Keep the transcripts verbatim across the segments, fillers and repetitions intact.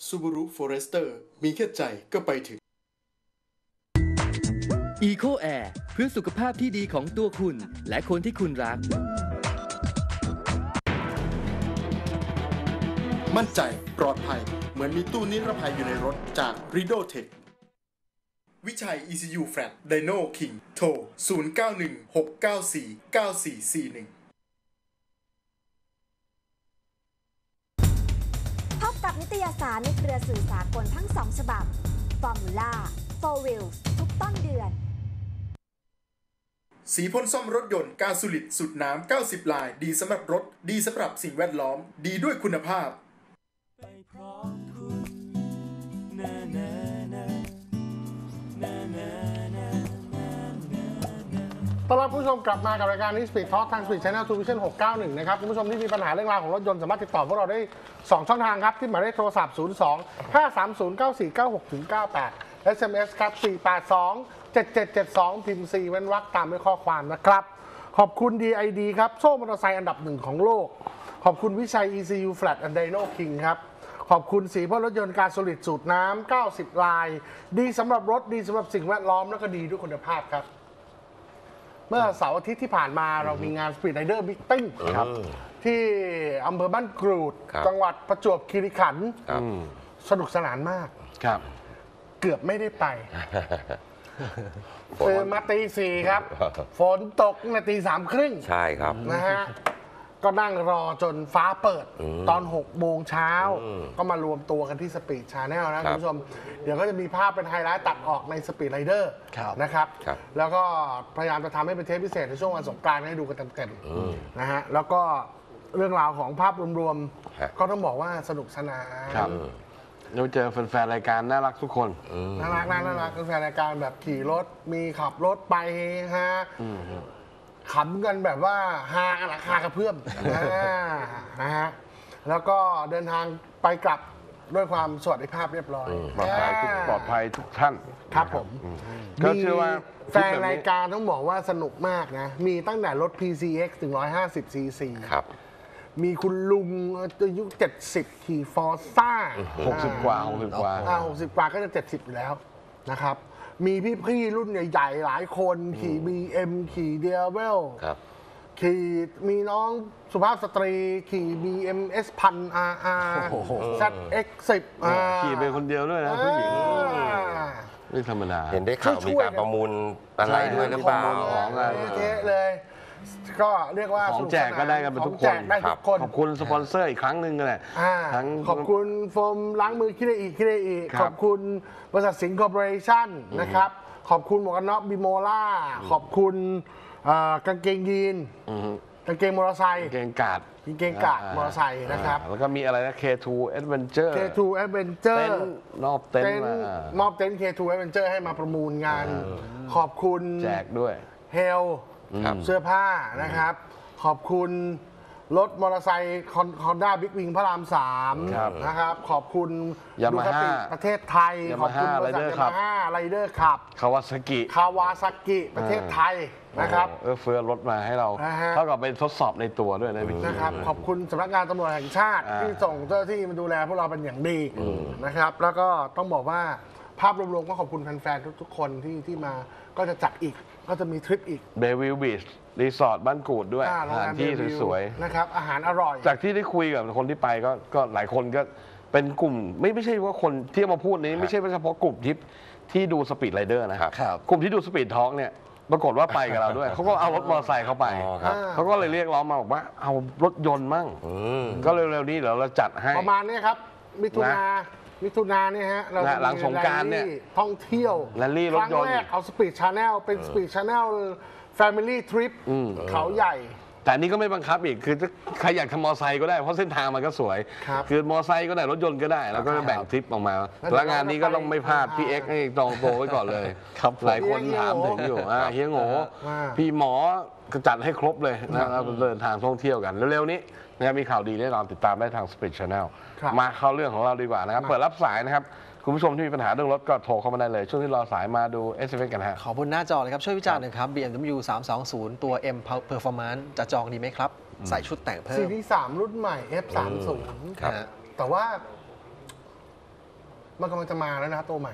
Subaru Forester มีแค่ใจก็ไปถึง Eco Air เพื่อสุขภาพที่ดีของตัวคุณและคนที่คุณรักมั่นใจปลอดภัยเหมือนมีตู้นิรภัยอยู่ในรถจาก Rido Tech วิชัย อี ซี ยู Flat Dino King โทร ศูนย์ เก้า หนึ่ง หก เก้า สี่ เก้า สี่ สี่ หนึ่งพบกับนิตยสารในเครือสื่อสากลทั้งสองฉบับ Formula Four Wheels ทุกต้นเดือนสีพ่นซ่อมรถยนต์กาสูลิดสุดน้ำ เก้าสิบ ลาย ดีสำหรับรถ ดีสำหรับสิ่งแวดล้อม ดีด้วยคุณภาพต้อนรับผู้ชมกลับมากับรายการนี้ Speed Talk ทาง Speed Channel Television หกเก้าหนึ่งนะครับคุณผู้ชมที่มีปัญหาเรื่องราวของรถยนต์สามารถติดต่อพวกเราได้สองช่องทางครับที่หมายเลขโทรศัพท์ศูนย์ สอง ห้า สาม ศูนย์ เก้า สี่ เก้า หก เก้า แปด เอส เอ็ม เอส ครับสี่ แปด สอง เจ็ด เจ็ด เจ็ด สองพิมพ์สี่เว้นวรรคตามด้วยข้อความนะครับขอบคุณ ดี ไอ ดี ครับโซ่มอเตอร์ไซค์อันดับหนึ่งของโลกขอบคุณวิชัย อี ซี ยู Flat and Dino King ครับขอบคุณสีพ่นรถยนต์กาโซลิดสูตรน้ำเก้าสิบ ลายดีสำหรับรถดีสำหรับสิ่งแวดล้อมและก็ดีด้วยคุณภาพครับเมื่อเสาร์อาทิตย์ที่ผ่านมาเรามีงาน Speed Rider Meeting ที่อำเภอบ้านกรูดจังหวัดประจวบคีรีขันธ์สนุกสนานมากครับเกือบไม่ได้ไปตื่นมาตีสี่ครับฝนตกนาตีสามครึ่งใช่ครับนะฮะก็นั่งรอจนฟ้าเปิดตอนหกโมงเช้าก็มารวมตัวกันที่ Speed Channel นะคุณผู้ชมเดี๋ยวก็จะมีภาพเป็นไฮไลท์ตัดออกใน Speed Rider นะครับแล้วก็พยายามจะทำให้เป็นเทปพิเศษในช่วงวันสงกรานต์ให้ดูกันเต็มๆนะฮะแล้วก็เรื่องราวของภาพรวมๆก็ต้องบอกว่าสนุกสนานเราเจอแฟนๆรายการน่ารักทุกคนน่ารักน่ารักแฟนรายการแบบขี่รถมีขับรถไปฮะขำกันแบบว่าฮากันราคากระเพื่อมนะฮะแล้วก็เดินทางไปกลับด้วยความสวัสดิภาพเรียบร้อยปลอดภัยทุกปลอดภัยทุกท่านครับผมก็เชื่อว่าแฟนรายการต้องบอกว่าสนุกมากนะมีตั้งแต่รถ พี ซี เอ็กซ์ ถึงหนึ่งร้อยห้าสิบ ซี ซีครับมีคุณลุงอายุเจ็ดสิบขี่ฟอร์ซ่าหกสิบกว่าหกสิบกว่าหกสิบกว่าก็จะเจ็ดสิบอยู่แล้วนะครับมีพี่ๆรุ่นใหญ่ๆหลายคนขี่ บี เอ็ม ขี่เดียเวลขี่มีน้องสุภาพสตรีขี่ บี เอ็ม เอส พัน อาร์ อาร์ แซด เอ็กซ์ สิบขี่เป็นคนเดียวด้วยนะผู้หญิงไม่ธรรมดาเห็นได้ข่าวมีการประมูลอะไรด้วยหรือเปล่าของอะไรเลยก็เรียกว่าของแจกก็ได้กันเป็นทุกคนขอบคุณสปอนเซอร์อีกครั้งหนึ่งกันแหละขอบคุณโฟมล้างมือคิเรอิคิเรอิขอบคุณบริษัทสิงห์คอร์ปอเรชั่นนะครับขอบคุณหมวกกันน็อกบิโมล่าขอบคุณกางเกงยีนกางเกงมอเตอร์ไซค์กางเกงกาดกางเกงกาดมอเตอร์ไซค์นะครับแล้วก็มีอะไรนะ เค ทู Adventure เค ทู Adventure เต็นท์มอบเต็นท์มอบเต็นท์ เค ทู Adventure ให้มาประมูลงานขอบคุณแจกด้วยเฮลเสื้อผ้านะครับขอบคุณรถมอเตอร์ไซค์คอนด้าบิ๊กวิงพระรามสามนะครับขอบคุณดูคาติประเทศไทยขอบคุณบริษัทยามาฮ่าไรเดอร์ขับคาวาซากิคาวาซากิประเทศไทยนะครับเออเฟือรถมาให้เราเท่ากับไปทดสอบในตัวด้วยนะครับขอบคุณสำนักงานตำรวจแห่งชาติที่ส่งเจ้าหน้าที่มาดูแลพวกเราเป็นอย่างดีนะครับแล้วก็ต้องบอกว่าภาพรวมๆก็ขอบคุณแฟนๆทุกๆคนที่ที่มาก็จะจัดอีกก็จะมีทริปอีกเบวิลบีชรีสอร์ทบ้านกูดด้วยอาหารที่สวยๆนะครับอาหารอร่อยจากที่ได้คุยกับคนที่ไปก็ก็หลายคนก็เป็นกลุ่มไม่ไม่ใช่ว่าคนที่มาพูดนี้ไม่ใช่เฉพาะกลุ่มที่ที่ดูสปีดไรเดอร์นะครับกลุ่มที่ดูสปีดทอล์กเนี่ยปรากฏว่าไปกับเราด้วยเขาก็เอารถมอเตอร์ไซค์เข้าไปเขาก็เลยเรียกร้องมาบอกว่าเอารถยนต์มั่งก็เร็วๆนี้เดี๋ยวเราจัดให้ประมาณนี้ครับมิถุนามิถุนาเนี่ยฮะเราหลังสงกรานต์เนี่ยท่องเที่ยวแรลลี่รถยนต์ครั้งแรกเอาสปีดชาแนลเป็นสปีดชาแนลFamily Trip เขาใหญ่แต่นี่ก็ไม่บังคับอีกคือใครอยากทำมอเตอร์ไซค์ก็ได้เพราะเส้นทางมันก็สวยคือมอเตอร์ไซค์ก็ได้รถยนต์ก็ได้แล้วก็แบ่งทริปออกมาแล้วงานนี้ก็ต้องไม่พลาดพี่เอ็กซ์ให้จองโตไว้ก่อนเลยหลายคนถามถึงอยู่เฮียโง่พี่หมอจัดให้ครบเลยนะเราเดินทางท่องเที่ยวกันเร็วๆนี้นะครับมีข่าวดีแน่นอนติดตามได้ทาง Speed Channel มาเข้าเรื่องของเราดีกว่านะครับเปิดรับสายนะครับคุณผู้ชมที่มีปัญหาเรื่องรถก็โทรเข้ามาได้เลยช่วงที่รอสายมาดู เอส เอ็ม เอส กันฮะขอบนหน้าจอเลยครับช่วยวิจารณ์หน่อยครับ บี เอ็ม ดับเบิลยู สามสองศูนย์ ตัว M Performance จะจองดีไหมครับใส่ชุดแต่งเพิ่มซีรีส์สามรุ่นใหม่ เอฟ สามสิบ แต่ว่ามันกำลังจะมาแล้วนะตัวใหม่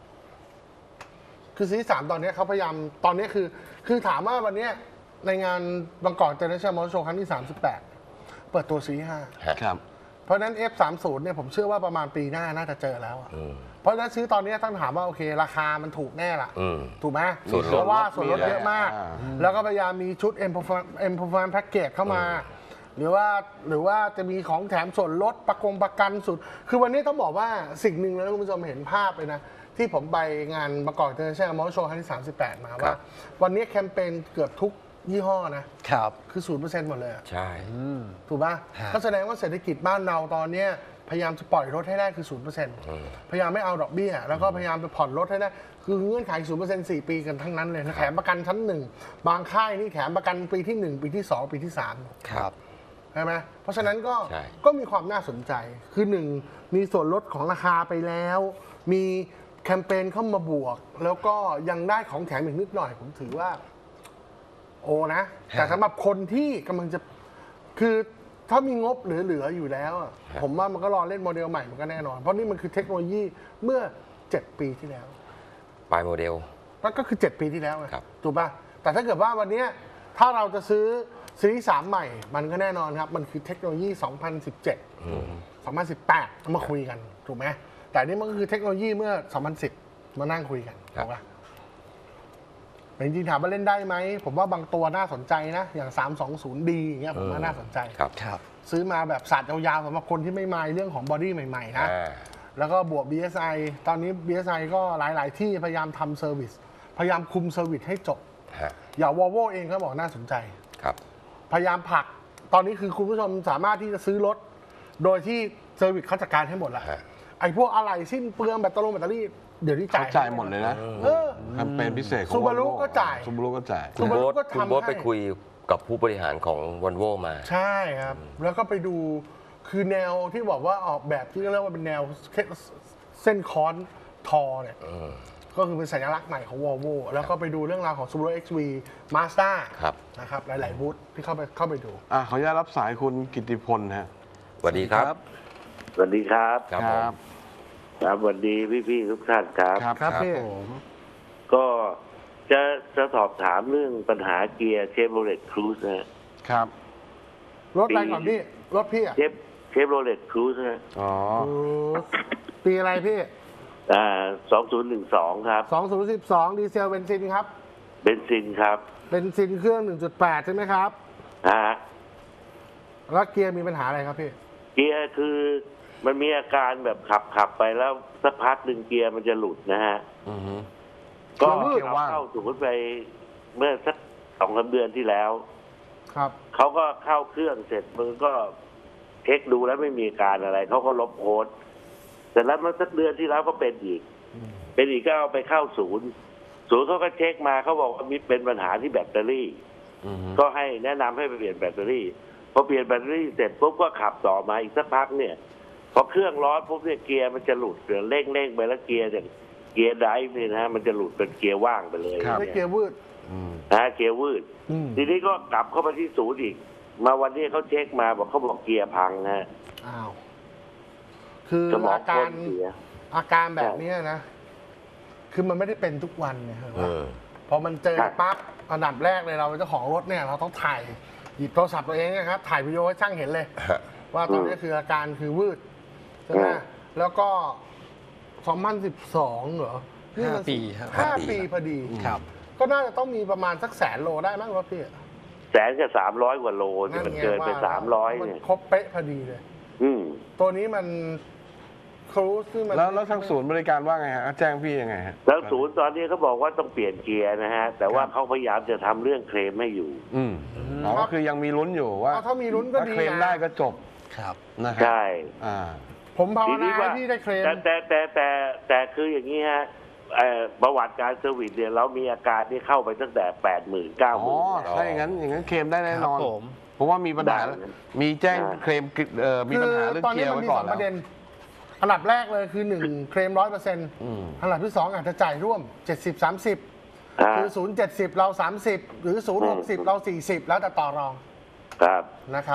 คือซีรีส์สามตอนนี้เขาพยายามตอนนี้คือ คือถามว่าวันนี้ในงานบางกอกอินเตอร์เนชั่นแนลมอเตอร์โชว์ครั้งที่สามสิบแปดเปิดตัวซีรีส์ห้าครับเพราะฉะนั้น เอฟ สามสิบ เนี่ยผมเชื่อว่าประมาณปีหน้าน่าจะเจอแล้วอะเพราะฉะนั้นซื้อตอนนี้ต้องถามว่าโอเคราคามันถูกแน่ละถูกไหมเพราะว่าส่วนลดเยอะมาก แล้วก็พยายามมีชุด M Performance Package เข้ามา หรือว่าหรือว่าจะมีของแถมส่วนลดประกงประกันสุด คือวันนี้ต้องบอกว่าสิ่งหนึ่งแล้วคุณผู้ชมเห็นภาพเลยนะ ที่ผมไปงานบางกอกอินเตอร์เนชั่นแนลมอเตอร์โชว์ครั้งที่สามสิบแปดมาว่า วันนี้แคมเปญเกือบทุกยี่ห้อนะครับคือศูนย์เปอร์เซ็นต์หมดเลยใช่ถูกป่ะก็แสดงว่าเศรษฐกิจบ้านเราตอนนี้พยายามจะปล่อยรถให้ได้คือศูนย์เปอร์เซ็นต์พยายามไม่เอาดอกเบี้ยแล้วก็พยายามไปผ่อนรถให้ได้คือเงื่อนไขศูนย์เปอร์เซ็นต์สี่ปีกันทั้งนั้นเลยนะแถมประกันชั้นหนึ่งบางค่ายนี่แถมประกันปีที่หนึ่งปีที่สองปีที่สามครับใช่ไหมเพราะฉะนั้นก็ก็มีความน่าสนใจคือหนึ่งมีส่วนลดของราคาไปแล้วมีแคมเปญเข้ามาบวกแล้วก็ยังได้ของแถมอีกนิดหน่อยผมถือว่าโอ้นะแต่สำหรับคนที่กำลังจะคือถ้ามีงบเหลือๆอยู่แล้วผมว่ามันก็รอเล่นโมเดลใหม่มันก็แน่นอนเพราะนี่มันคือเทคโนโลยีเมื่อเจ็ดปีที่แล้วปลายโมเดลก็คือเจ็ดปีที่แล้วถูกป่ะแต่ถ้าเกิดว่าวันนี้ถ้าเราจะซื้อซีรีส์สามใหม่มันก็แน่นอนครับมันคือเทคโนโลยีสองพันสิบเจ็ด สองพันสิบแปดมาคุยกันถูกไหมแต่นี่มันก็คือเทคโนโลยีเมื่อสองพันสิบมานั่งคุยกันถูกป่ะจริงๆถามว่าเล่นได้ไหมผมว่าบางตัวน่าสนใจนะอย่างสามสองศูนย์ดี อย่างเงี้ยผมว่าน่าสนใจครับครับซื้อมาแบบศาสตร์ยาวๆสำหรับคนที่ไม่มายเรื่องของบอดี้ใหม่ๆนะแล้วก็บวก บี เอส ไอ ตอนนี้ บี เอส ไอ ก็หลายๆที่พยายามทำเซอร์วิสพยายามคุมเซอร์วิสให้จบอย่าง Volvo เองเขาบอกน่าสนใจครับพยายามผลักตอนนี้คือคุณผู้ชมสามารถที่จะซื้อรถโดยที่เซอร์วิสเขาจัดการให้หมดแล้วไอ้พวกอะไรสิ้นเปลืองแบตเตอรี่แบตเตอรี่เดี๋ยวนี้จ่ายจ่ายหมดเลยนะแคมเปญพิเศษของซูบารุก็จ่ายซูบารุก็จ่ายคุณโบ๊ทคุณโบ๊ทไปคุยกับผู้บริหารของวอลโว่มาใช่ครับแล้วก็ไปดูคือแนวที่บอกว่าออกแบบที่เรียกว่าเป็นแนวเส้นค้อนทอเนี่ยก็คือเป็นสัญลักษณ์ใหม่ของ Volvo แล้วก็ไปดูเรื่องราวของ Subaru เอ็กซ์ วี Mazda นะครับหลายๆบูธที่เข้าไปเข้าไปดูอ่ะขออนุญาตรับสายคุณกิตติพลฮะสวัสดีครับสวัสดีครับครับครับสวัสดีพี่ๆทุกท่านครับครับพี่ก็จะจะสอบถามเรื่องปัญหาเกียร์เชฟโรเลตครูซนะครับรถอะไรก่อนพี่รถพี่อะเชฟเชฟโรเลตครูซนะอ๋อปีอะไรพี่อ่าสองศูนย์หนึ่งสองครับสองศูนย์สิบสองดีเซลเบนซินครับเบนซินครับเบนซินเครื่อง หนึ่งจุดแปด ใช่ไหมครับฮะแล้วเกียร์มีปัญหาอะไรครับพี่เกียร์คือมันมีอาการแบบขับขับไปแล้วสักพักหนึ่งเกียร์มันจะหลุดนะฮะก็เข้าถูกไปเมื่อสักสองสามเดือนที่แล้วครับเขาก็เข้าเครื่องเสร็จมันก็เช็คดูแล้วไม่มีอาการอะไรเขาก็ลบโพสต์แต่แล้วเมื่อสักเดือนที่แล้วก็เป็นอีกเป็นอีกก็เอาไปเข้าศูนย์ศูนย์เขาก็เช็คมาเขาบอกว่ามีเป็นปัญหาที่แบตเตอรี่ก็ให้แนะนำให้ไปเปลี่ยนแบตเตอรี่พอเปลี่ยนแบตเตอรี่เสร็จปุ๊บก็ขับต่อมาอีกสักพักเนี่ยพอเครื่องร้อนปุ๊บเนี่ยเกียร์มันจะหลุดเดี๋ยวเร่งเร่งไปแล้วเกียร์อย่างเกียร์ไดฟ์นี่นะมันจะหลุดเป็นเกียร์ว่างไปเลยไม่เกียร์วืดนะเกียร์วืดทีนี้ก็กลับเข้าไปที่ศูนย์อีกมาวันนี้เขาเช็คมาบอกเขาบอกเกียร์พังนะอ้าวคืออาการอาการแบบนี้นะคือมันไม่ได้เป็นทุกวันเนี่ยครับพอมันเจอปั๊บอันดับแรกเลยเราเจ้าของรถเนี่ยเราต้องถ่ายหยิบโทรศัพท์ตัวเองนะครับถ่ายวิดีโอให้ช่างเห็นเลยว่าตอนนี้คืออาการคือวืดใช่ไหมแล้วก็สองพันสิบสองเหรอห้าปีห้าปีพอดีครับก็น่าจะต้องมีประมาณสักแสนโลได้มั้งรถพี่แสนกับสามร้อยกว่าโลที่มันเกินไปสามร้อยเนี่ยครบเป๊ะพอดีเลยตัวนี้มันครูซที่มันแล้วแล้วทางศูนย์บริการว่าไงฮะแจ้งพี่ยังไงฮะแล้วศูนย์ตอนนี้เขาบอกว่าต้องเปลี่ยนเกียร์นะฮะแต่ว่าเขาพยายามจะทำเรื่องเคลมให้อยู่อืมอ๋อก็คือยังมีลุ้นอยู่ว่าถ้ามีลุ้นก็ดีเคลมได้ก็จบครับนะครับใช่อ่าผมภาวนาให้พี่ได้เคลมแต่แต่แต่แต่คืออย่างนี้ฮะประวัติการเซอร์วิสเนี่ยเรามีอาการที่เข้าไปตั้งแต่แปดหมื่นเก้าหมื่นอ๋อถ้าอย่างนั้นอย่างนั้นเคลมได้แน่นอนเพราะว่ามีปัญหามีแจ้งเคลมเอ่อมีปัญหาเรื่องเกียร์ไว้ก่อนแล้วอันดับแรกเลยคือหนึ่งเคลมร้อยเปอร์เซ็นต์อันดับที่สองอาจจะจ่ายร่วมเจ็ดสิบสามสิบคือศูนย์เจ็ดสิบเราสามสิบหรือศูนย์หกสิบเราสี่สิบแล้วแต่ต่อรองครับนะครับ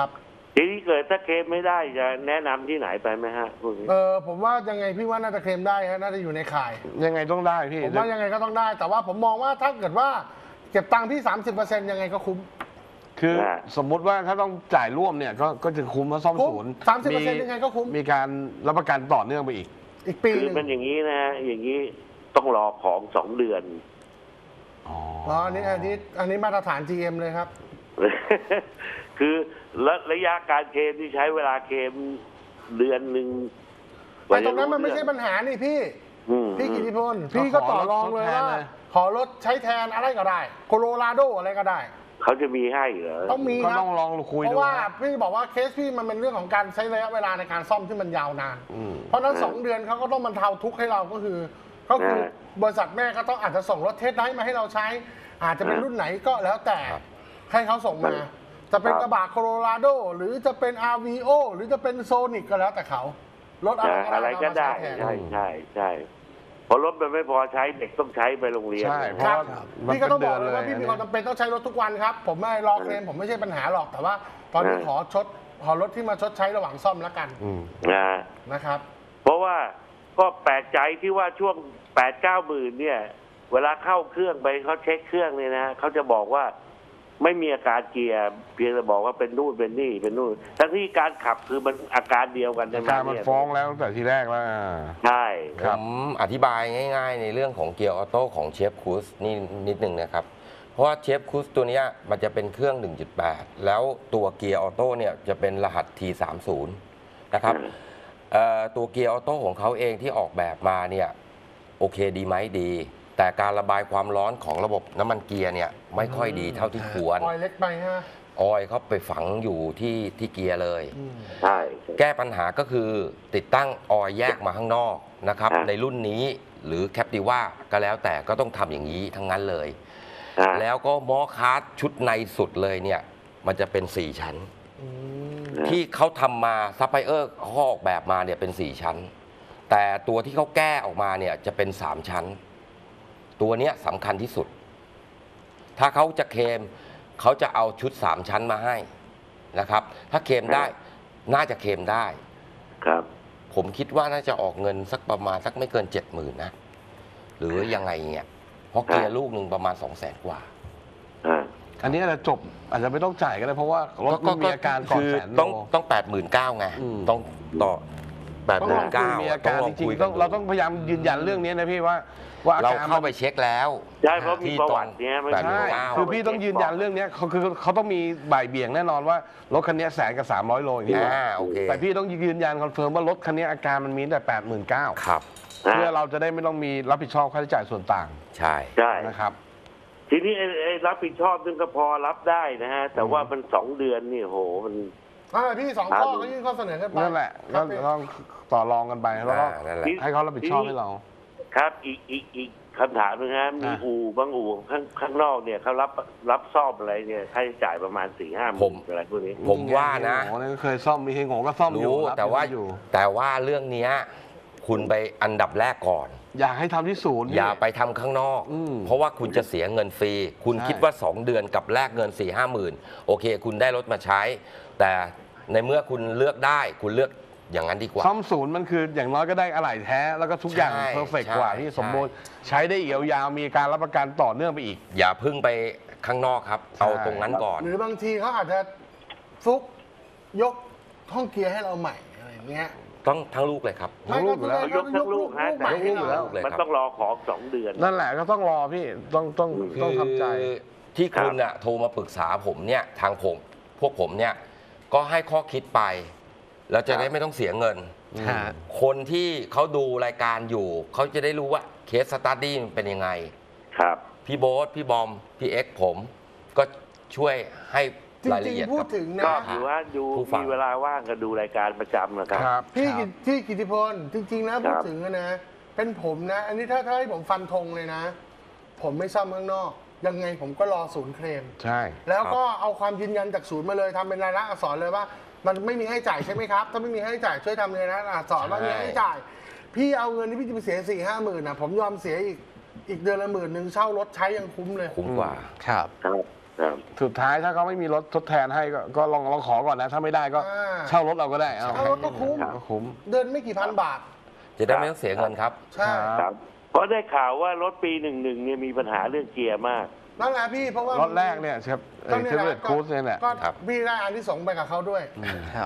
ทีนี้เกิดถ้าเคลมไม่ได้จะแนะนำที่ไหนไปไหมฮะพวกนี้เออผมว่ายังไงพี่ว่าน่าจะเคลมได้ฮะน่าจะอยู่ในข่ายยังไงต้องได้พี่ผมว่ายังไงก็ต้องได้ แต่ว่าผมมองว่าถ้าเกิดว่าเก็บตังค์พี่ สามสิบเปอร์เซ็นต์ ยังไงก็คุ้มคือสมมุติว่าถ้าต้องจ่ายร่วมเนี่ยก็ก็จะคุ้มว่าซ่อมศูนย์สามสิบเปอร์เซ็นต์ยังไงก็คุ้มมีการรับประกันต่อเนื่องไปอีกอีกปีคืหอนึ่งเป็นอย่างนี้นะฮะอย่างนี้ต้องรอของสองเดือนอ๋ออ๋ออันนี้อันนี้อันนี้มาตรฐาน จี เอ็ม เลยครับคือระระยะการเคลมที่ใช้เวลาเคลมเดือนหนึ่งแต่ตรงนั้นมันไม่ใช่ปัญหานี่พี่อืมพี่กิติพลพี่ก็ต่อรองเลยว่าขอรถใช้แทนอะไรก็ได้โคโลราโดอะไรก็ได้เขาจะมีให้เหรอต้องมีก็ครับต้องลองคุยเพดูราะว่าครับพี่บอกว่าเคสพี่มันเป็นเรื่องของการใช้ระยะเวลาในการซ่อมที่มันยาวนานอืมเพราะฉะนั้นสองเดือนเขาก็ต้องบรรเทาทุกข์ให้เราก็คือก็คือบริษัทแม่ก็ต้องอาจจะส่งรถเทสไดรฟ์มาให้เราใช้ อาจจะเป็นรุ่นไหนก็แล้วแต่ให้เขาส่งมา จะเป็นกระบะโคโลราโดหรือจะเป็น อาร์ วี โอ หรือจะเป็นโซนิกก็แล้วแต่เขารถอะไรอะไรก็ได้เอามาใช้แทนใช่ใช่ใช่พอรถมันไม่พอใช้เด็กต้องใช้ไปโรงเรียนใช่เพคราะรับว่ามันพี่ก็เป็นต้องเดืบออก นเลเลย ยว่าพี่มีความจำเป็นต้องใช้รถทุกวันครับ ผมไม่รอเคลมผมไม่ใช่ปัญหาหรอกแต่ว่า ตอนนี้ขอชดขอรถที่มาชดใช้ระหว่างซ่อมแล้วกันอืมนะนะครับเพราะว่าก็แปลกใจที่ว่าช่วงแปดเก้าหมื่นเนี่ย เวลาเข้าเครื่องไปเขาเช็คเครื่องเนี่ยนะเขาจะบอกว่าไม่มีอาการเกียร์เพียงแต่บอกว่าเป็นนู่นเป็นนี่เป็นนู่นทั้งที่การขับคือมันอาการเดียวกันใช่ไหมการมันเนี่ยฟ้องแล้วตั้งแต่ทีแรกแล้วอ่าใช่คผรับมอธิบายง่ายๆในเรื่องของเกียร์ออโต้ของเชฟคูสนี่นิดนึงนะครับ เพราะว่าเชฟคูสตัวเนี้ยมันจะเป็นเครื่อง หนึ่งจุดแปด แล้วตัวเกียร์ออโต้เนี่ยจะเป็นรหัส ที สามสิบ นะครับเอ่อตัวเกียร์ออโต้ของเขาเองที่ออกแบบมาเนี่ยโอเคดีไหมดี แต่การระบายความร้อนของระบบน้ำมันเกียร์เนี่ยไม่ค่อยดีเท่าที่ควรออยเล็กไปฮะออยล์เขาไปฝังอยู่ที่ที่เกียร์เลยใช่แก้ปัญหาก็คือติดตั้งออยล์แยกมาข้างนอกนะครับอ่าในรุ่นนี้หรือแคปติว่าก็แล้วแต่ก็ต้องทำอย่างนี้ทั้งนั้นเลยอ่าแล้วก็มอคาร์ดชุดในสุดเลยเนี่ยมันจะเป็น สี่ ชั้น ที่เขาทำมาซัพพลายเออร์เขาออกแบบมาเนี่ยเป็น สี่ ชั้น แต่ตัวที่เขาแก้ออกมาเนี่ยจะเป็น สาม ชั้น ตัวเนี้ยสำคัญที่สุด ถ้าเขาจะเคลมเขาจะเอาชุด สาม ชั้นมาให้นะครับ ถ้าเคลมได้น่าจะเคลมได้ครับผมคิดว่าน่าจะออกเงินสักประมาณสักไม่เกินเจ็ดหมื่นนะ หรือยังไงเนี่ยเพราะเกียร์ลูกหนึ่งประมาณสองแสนกว่าอ่าอันนี้อาจจะจบอาจจะไม่ต้องจ่ายก็ได้เพราะว่ารถมันมีอาการก่อนคือแสนโลต้องต้องแปดหมื่นเก้าไงอืมต้องต่อแปดต้อหงลมื่องนคุยเก้ามีอาการจริงๆต้องเราต้องพยายามยืนยันเรื่องนี้นะพี่ว่าว่าอาเราการเข้าไปเช็คแล้วใช่เพราะมีประวัติเนี่ยมันแปดหใช่มื่นเก้าคือพี่ต้องยืนยันเรื่องนี้เขาคือเขาต้องมีบ่ายเบี่ยงแน่นอนว่ารถคันนี้แสนกับสามร้อยโลอย่างนี้อ่าโอเคแต่พี่ต้องยืนยันคอนเฟิร์มว่ารถคันนี้อาการมันมีแต่แปดหมื่นเก้าครับเพื่อเราจะได้ไม่ต้องมีรับผิดชอบค่าใช้จ่ายส่วนต่างใช่ใช่นะครับทีนี้ไอ้ไอ้รับผิดชอบซึ่งก็พอรับได้นะฮะ แต่ว่ามันสองเดือนนี่โหมันอ่าพี่สองข้อก็ยื่นข้อเสนอกันไปนั่นแหละครัก็บพี่ต้องต่อรองกันไปแล้วก็อ่านั่นแหละให้เขารับผิดชอบให้เราครับอีกอีกอีกคำถามนึงนะมีอ่ะอู่บางอู่ข้างข้างนอกเนี่ยเขารับรับซ่อมอะไรเนี่ยค่าใช้จ่ายประมาณสี่ห้าหผมื่มนอะไรพวกนี้ผมว่านะโอ้โหเคยซ่อมมีเฮงโงก็ซ่อมอยู่รู้รับแต่ว่าอยู่แต่ว่าเรื่องเนี้ยคุณไปอันดับแรกก่อนอยากให้ทำที่ศูนย์อย่าไปทำข้างนอกอืมเพราะว่าคุณจะเสียเงินฟรี คุณใช่คิดว่า สอง เดือนกับแลกเงิน สี่ห้าหมื่นโอเค คุณได้รถมาใช้ แต่ในเมื่อคุณเลือกได้คุณเลือกอย่างนั้นดีกว่าซ่อมศูนย์มันคืออย่างน้อยก็ได้อะไหล่แท้ แล้วก็ทุกอย่างใช่เพอร์เฟกใช่กว่าที่สมบูรณ์ใช้ได้อีกยาวๆมีการรับประกันต่อเนื่องไปอีกอย่าเพึ่งไปข้างนอกครับ เอาตรงนั้นก่อนหรือบางทีเขาอาจจะฟุกยกห้องเกียร์ให้เราใหม่อะไรอย่างเงี้ยต้องทั้งลูกเลยครับทั้งลูกอยู่แล้วยกทั้งลูกฮะใหม่แต่ให้เรายกเลยมันต้องรอของสองเดือนนั่นแหละก็ต้องรอพี่ต้องต้องต้องทำใจคือที่คุณอะโทรมาปรึกษาผมเนี่ยทางผมพวกผมเนี่ยก็ให้ข้อคิดไป แล้วจะได้ไม่ต้องเสียเงินฮะคนที่เขาดูรายการอยู่ เขาจะได้รู้ว่าเคสสตัดดี้มันเป็นยังไงครับพี่โบ๊ทพี่บอม พี่เอ็กซ์ผม ก็ช่วยให้จรายริละงเอียดๆพูกัดบถึงนะก็ถือว่าดูผู้ฟังมีเวลาว่างก็ดูรายการประจำนะครับครับพี่ครับกิพี่กิติพลจริง ๆ นะครัพูดบถึงอะนะ เป็นผมนะ อันนี้ถ้าถ้าให้ผมฟันธงเลยนะ ผมไม่ซ่อมข้างนอก ยังไงผมก็รอศูนย์เคลมใช่แล้วก็เอาความยืนยันจากศูนย์มาเลยทำเป็นรายลักษณ์อักษรเลยว่า มันไม่มีให้จ่ายใช่ไหมครับ ถ้าไม่มีให้จ่ายช่วยทำเลยนะอักษรว่ามีให้จ่าย พี่เอาเงินที่พี่จะไปเสียสี่ห้าหมื่นนะผมยอมเสียอีกอีกเดือนละหมื่นหนึ่งเช่ารถใช้ยังคุ้มเลยคุ้มกว่าครับครับครับสุดท้ายถ้าเขาไม่มีรถทดแทนให้ก็ก็ลองลองขอก่อนนะ ถ้าไม่ได้ก็อ่าเช่ารถเราก็ได้เอาเช่ารถก็คุ้มก็คุ้มเดินไม่กี่พันบาทจะได้ไม่ต้องเสียเงินครับใช่ครับเพราะได้ข่าวว่ารถปีหนึ่งหนึ่งเนี่ยมีปัญหาเรื่องเกียร์มากนั่นแหละพี่เพราะว่ารถแรกเนี่ยครับก็นี่เทแหเบิละลครูซเนี่ยแหละก็ครับพี่ได้อันที่สองไปกับเขาด้วยครับ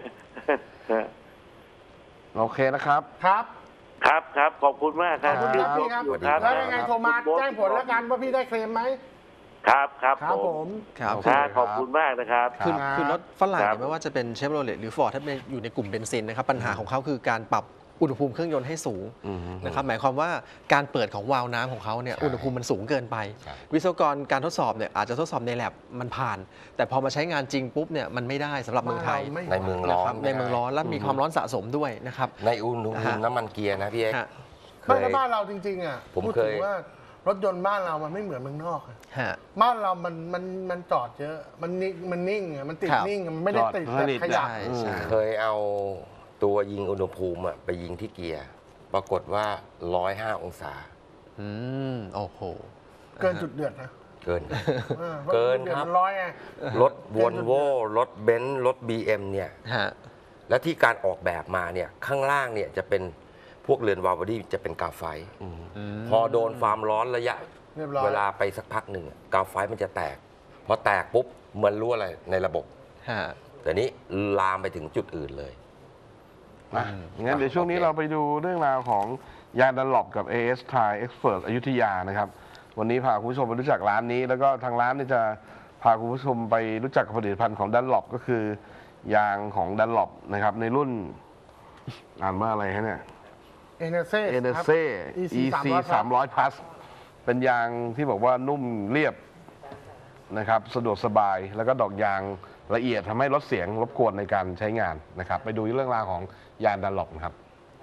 โอเคนะครับครับครับครับขอบคุณมากคขรัอบบคุณครับพี่ครับอยู่ครับแล้วยังไงโทรมาแจ้งผลแล้วกันว่าพี่ได้เคลมไหมครับครับครับผมครับโอคเรับขอบคุณมากนะครับคือครับคือรถฝรั่งครับเนี่ยไม่ว่าจะเป็นเชฟโรเลตหรือฟอร์ดถ้าเป็นอยู่ในกลุ่มเบนซินนะครับปัญหาของเขาคือการปรับอุณหภูมิเครื่องยนต์ให้สูงอืมนะครับหมายความว่าการเปิดของวาล์วน้ำของเขาเนี่ยใช่อุณหภูมิมันสูงเกินไปใช่วิศวกรการทดสอบเนี่ยอาจจะทดสอบในแลบมันผ่าน แต่พอมาใช้งานจริงปุ๊บเนี่ยมันไม่ได้สำหรับเมืองไทยไม่ในเมืองร้อนะคน รับในเมืองร้อนและมีความร้อนสะสมด้วยนะครับในอุณหภูฮะมิน้ำมันเกียร์นะพี่เอกฮะเคไม่ยแล้วบ้านเราจริงๆอ่ะผมพูดเคถึยงว่ารถยนต์บ้านเรามันไม่เหมือนเมืองนอกอะฮะบ้านเรามันมันมันจอดเยอะ มันนิ่งมันนิ่งอะมันติดครับนิ่งอะมันไม่ได้ติดจอดแบบสนิทขยับใช่ใช่เคยเอาตัวยิงอุณหภูมิอะไปยิงที่เกียร์ ปรากฏว่าร้อยห้าองศาอืมโอ้โหเกินจุดเดือดนะเกินออเกินจุดดือดครับมันร้อยไงรถวอลโว่รถเบนซ์รถ บี เอ็ม เนี่ยฮะและที่การออกแบบมาเนี่ยข้างล่างเนี่ยจะเป็นพวกเรือนวาล์วบอดี้จะเป็นกาไฟต์พอโดนความร้อนระยะเรียบร้อยเวลาไปสักพักหนึ่งอะกาไฟต์มันจะแตกพอแตกปุ๊บเหมันรู้อะไรในระบบฮะแต่นี้ลามไปถึงจุดอื่นเลยนะงั้นเดี๋ยวช่วงนี้เราไปดูเรื่องราวของยางดันหลบกับ เอ เอส Thai Expert อยุธยานะครับ วันนี้พาคุณผู้ชมไปรู้จักร้านนี้ แล้วก็ทางร้านเนี่ยจะพาคุณผู้ชมไปรู้จักกับผลิตภัณฑ์ของดันหลบก็คือยางของดันหลบนะครับในรุ่นอ่านว่าอะไรฮะเนี่ยเอเนเซ่เอเนเซ่อีอีซีซี สามร้อย plus เป็นยางที่บอกว่านุ่มเรียบนะครับสะดวกสบายแล้วก็ดอกยางละเอียดทำให้ลดเสียงรบกวนในการใช้งานนะครับไปดูเรื่องราวของยางดันหลบครับ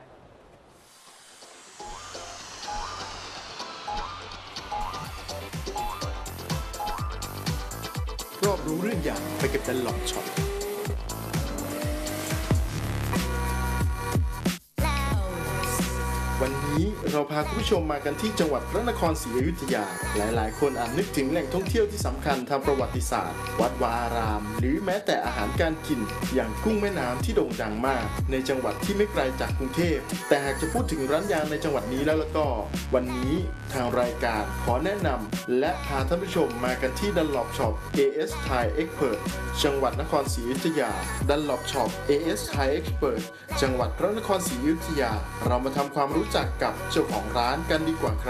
รอบรู้เรื่องยางไปกับดันหลอปช็อป วันนี้เราพาคุณผู้ชมมากันที่จังหวัดพระนครศรีอยุธยา หลายๆ คนอาจนึกถึงแหล่งท่องเที่ยวที่สำคัญทางประวัติศาสตร์ วัดวาอาราม หรือแม้แต่อาหารการกิน อย่างกุ้งแม่น้ำที่โด่งดังมาก ในจังหวัดที่ไม่ไกลจากกรุงเทพ แต่หากจะพูดถึงร้านยางในจังหวัดนี้แล้วแล้วก็ วันนี้ทางรายการขอแนะนำและพาท่านผู้ชมมากันที่ดันหลบช็อป เอ เอส Thai Expert จังหวัดนครศรีอยุธยาดันหลบช็อป เอ เอส Thai Expert จังหวัดพระนครศรีอยุธยาเรามาทำความรู้จักกับเจ้าของร้านกันดีกว่าครับ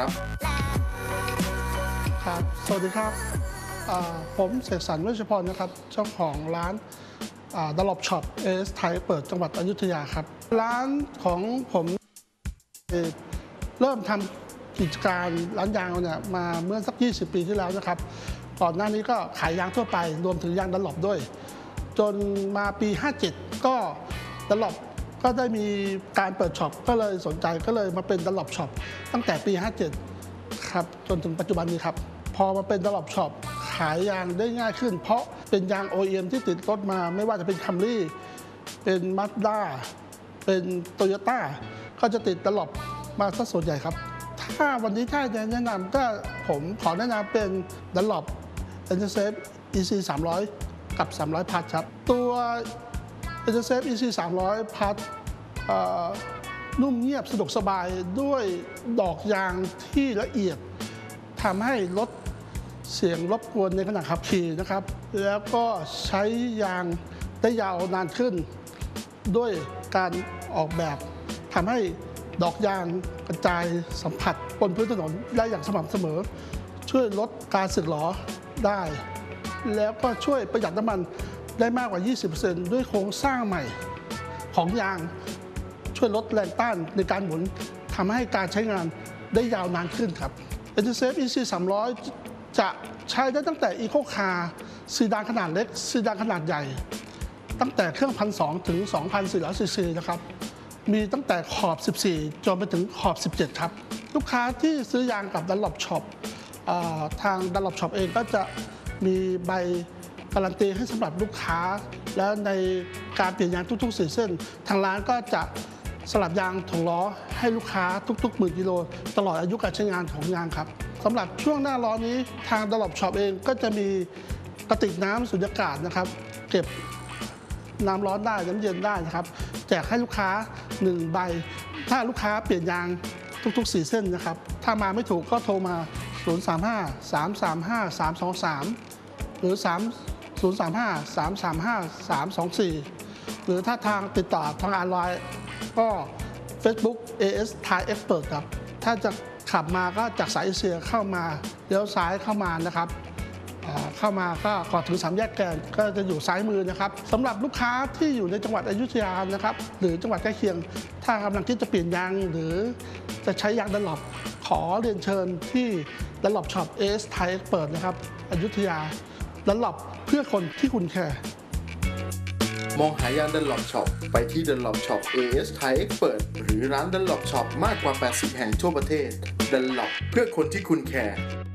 ครับ สวัสดีครับอ่าผมเสกสรรเวชพรนะครับ เจ้าของร้านดัลลอปช็อปเอสไทยเปิดจังหวัดอยุธยาครับ ร้านของผมเอ่อเริ่มทำกิจการร้านยางเนี่ยมาเมื่อสัก ยี่สิบ ปีที่แล้วนะครับ ก่อนหน้านี้ก็ขายยางทั่วไปรวมถึงยางดัลลอปด้วย จนมาปี ห้าเจ็ด ก็ดัลลอปก็ได้มีการเปิดช็อปก็เลยสนใจก็เลยมาเป็นดัลลอปช็อปตั้งแต่ปี ห้าเจ็ด ครับจนถึงปัจจุบันนี้ครับ พอมาเป็นดัลลอปช็อปขายยางได้ง่ายขึ้น เพราะเป็นยาง โอ อี เอ็ม ที่ติดรถมาไม่ว่าจะเป็นคัมรี่เป็นมาสด้าเป็นโตโยต้าก็จะติดดัลลอปมาซะส่วนใหญ่ครับ ถ้าวันนี้ถ้าจะแนะนำก็ผมขอแนะนำเป็นดัลลอปเอ็นเซฟ อี ซี สามร้อย กับ สามร้อย พัทครับตัวเอ็นเซฟ อี ซี สามร้อย พัทนุ่มเงียบสะดวกสบายด้วยดอกยางที่ละเอียดทำให้ลดเสียงรบกวนในขณะขับขี่นะครับ แล้วก็ใช้ยางได้ยาวนานขึ้น ด้วยการออกแบบทำให้ดอกยางกระจายสัมผัสบนพื้นถนนได้อย่างสม่ำเสมอ ช่วยลดการสึกหรอได้ แล้วก็ช่วยประหยัดน้ำมันได้มากกว่า ยี่สิบเปอร์เซ็นต์ ด้วยโครงสร้างใหม่ของยางช่วยลดแรงต้านในการหมุนทำให้การใช้งานได้ยาวนานขึ้นครับ เอ็น เซฟ อี ซี สามร้อย จะใช้ได้ตั้งแต่ Eco Car ซีดานขนาดเล็กซีดานขนาดใหญ่ ตั้งแต่เครื่อง หนึ่งพันสองร้อย ถึง สองพันสี่ร้อย ซีซีนะครับมีตั้งแต่ขอบ สิบสี่ จนไปถึงขอบ สิบเจ็ด ครับ ลูกค้าที่ซื้อยางกับดัลลอปช็อปทางดัลลอปช็อปเองก็จะมีใบการันตีให้สำหรับลูกค้า และในการเปลี่ยนยางทุกๆสี่เส้น ทางร้านก็จะสลับยางถ่วงล้อให้ลูกค้าทุกๆหมื่นกิโลตลอดอายุการใช้งานของยางครับสำหรับช่วงหน้าร้อนนี้ทาง Dunlop Shop เองก็จะมีกระติกน้ำสุญญากาศนะครับ เก็บน้ำร้อนได้น้ำเย็นได้นะครับแจกให้ลูกค้าหนึ่งใบถ้าลูกค้าเปลี่ยนยางทุกๆสี่เส้นนะครับถ้ามาไม่ถูกก็โทรมาศูนย์ สาม ห้า สาม สาม ห้า สาม สอง สามหรือศูนย์ สาม ห้า สาม สาม ห้า สาม สอง สี่หรือถ้าทางติดต่อทางออนไลน์ก็ Facebook เอ เอส Thai Expert ครับถ้าจะขับมาก็จากสายเอเชียเข้ามาเลี้ยวซ้ายเข้ามานะครับเข้ามาก็ก่อนถึงสามแยกแกนก็จะอยู่ซ้ายมือนะครับสำหรับลูกค้าที่อยู่ในจังหวัดอยุธยานะครับหรือจังหวัดใกล้เคียงถ้ากำลังที่จะเปลี่ยนยางหรือจะใช้ยางดันหลบขอเรียนเชิญที่ดันหลบช็อป เอ เอส Thai Expert นะครับอยุธยาดันหลบเพื่อคนที่คุณแคร์มองหายางดันหลบช็อปไปที่ดันหลบช็อป เอ เอส Thai Expert หรือร้านดันหลบช็อปมากกว่าแปดสิบแห่งทั่วประเทศดันหลบเพื่อคนที่คุณแคร์